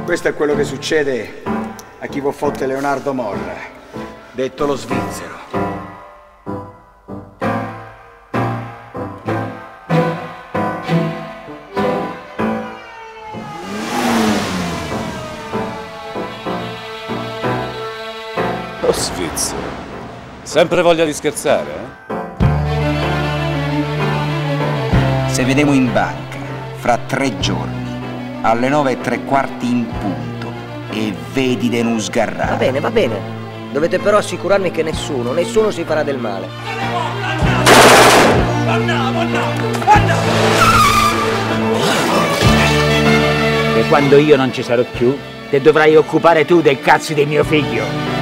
Questo è quello che succede a chi può fotte Leonardo Morra, detto lo svizzero. Lo svizzero. Sempre voglia di scherzare, eh? Se vediamo in banca fra 3 giorni alle 9:15 in punto e vedi de non sgarrare. Va bene, va bene. Dovete però assicurarmi che nessuno si farà del male. E quando io non ci sarò più, te dovrai occupare tu dei cazzi di mio figlio.